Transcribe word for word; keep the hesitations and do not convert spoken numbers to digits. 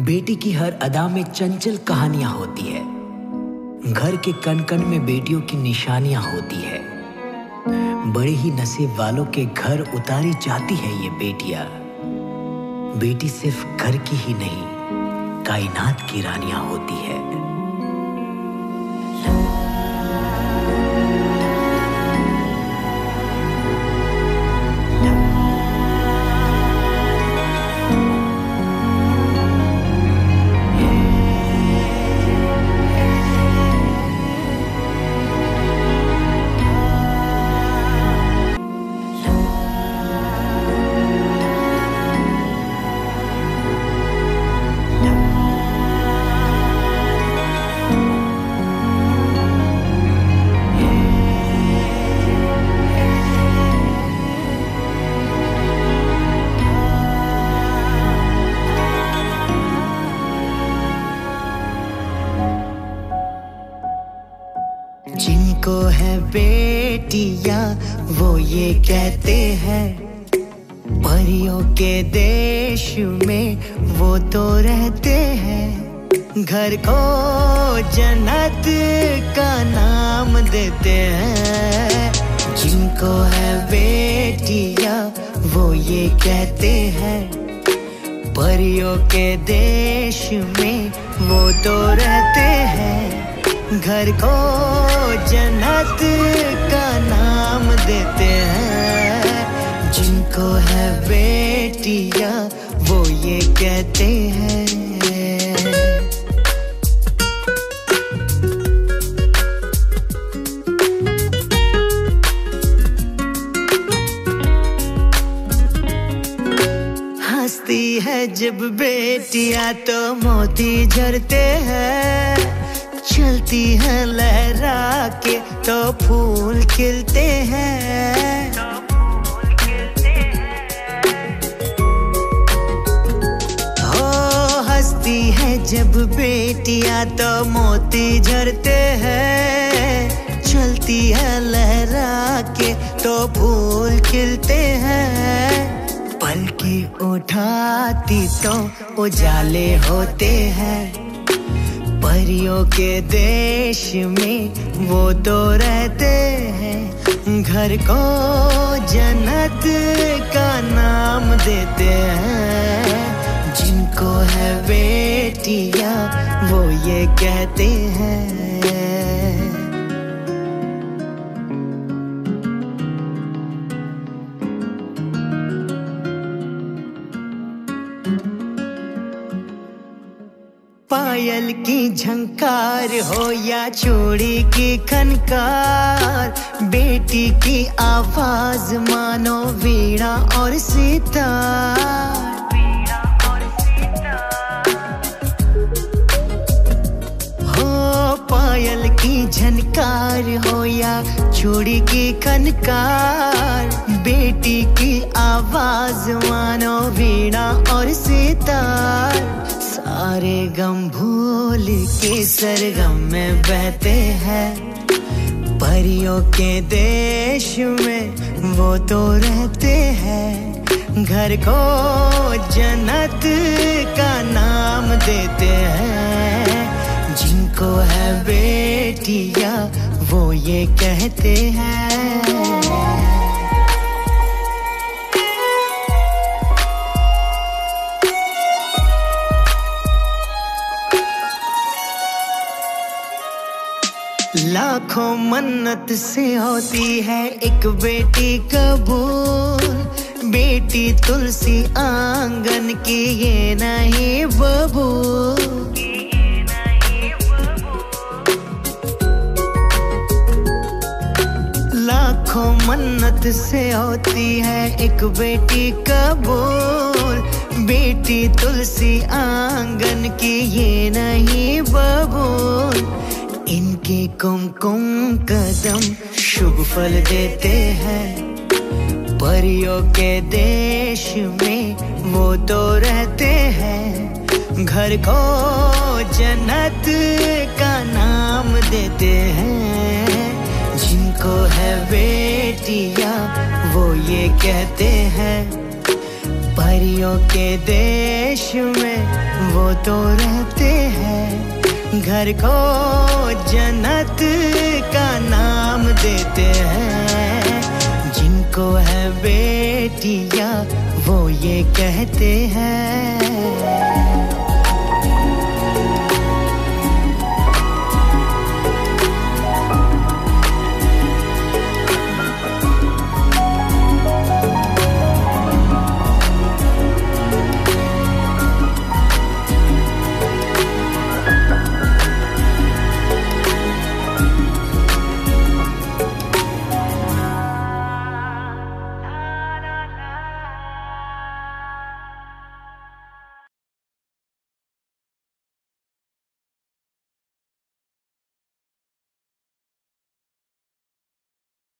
बेटी की हर अदा में चंचल कहानियां होती है। घर के कण कण में बेटियों की निशानियां होती है। बड़े ही नसीब वालों के घर उतारी जाती है ये बेटियां। बेटी सिर्फ घर की ही नहीं, कायनात की रानियां होती है। जिनको है बेटियां वो ये कहते हैं, परियों के देश में वो तो रहते हैं। घर को जन्नत का नाम देते हैं। जिनको है बेटियां वो ये कहते हैं, परियों के देश में वो तो रहते हैं। घर को जन्नत का नाम देते हैं। जिनको है बेटियां वो ये कहते हैं। हंसती है जब बेटियां तो मोती झरते हैं। चलती है लहरा के तो फूल खिलते हैं। हो हंसती है जब बेटियां तो मोती झरते हैं। चलती है लहरा के तो फूल खिलते हैं। पलके उठाती तो उजाले होते हैं। परियों के देश में वो तो रहते हैं। घर को जन्नत का नाम देते हैं। जिनको है बेटियां वो ये कहते हैं। पायल की झंकार हो या चूड़ी की खनकार, बेटी की आवाज मानो वीणा और सितार। हो पायल की झनकार हो या चूड़ी की खनकार, बेटी की आवाज मानो वीणा और सितार। सारे गम भूल के सरगम में बहते हैं। परियों के देश में वो तो रहते हैं। घर को जन्नत का नाम देते हैं। जिनको है बेटियां वो ये कहते हैं। लाखों मन्नत से होती है एक बेटी कबूल। बेटी तुलसी आंगन की ये नहीं बबूल। लाखों मन्नत से होती है एक बेटी कबूल। बेटी तुलसी आंगन की ये नहीं बबूल। इनके कुमकुम कदम शुभ फल देते हैं। परियों के देश में वो तो रहते हैं। घर को जन्नत का नाम देते हैं। जिनको है बेटियां वो ये कहते हैं, परियों के देश में वो तो रहते हैं, घर को जन्नत का नाम देते हैं। जिनको है बेटियां वो ये कहते हैं।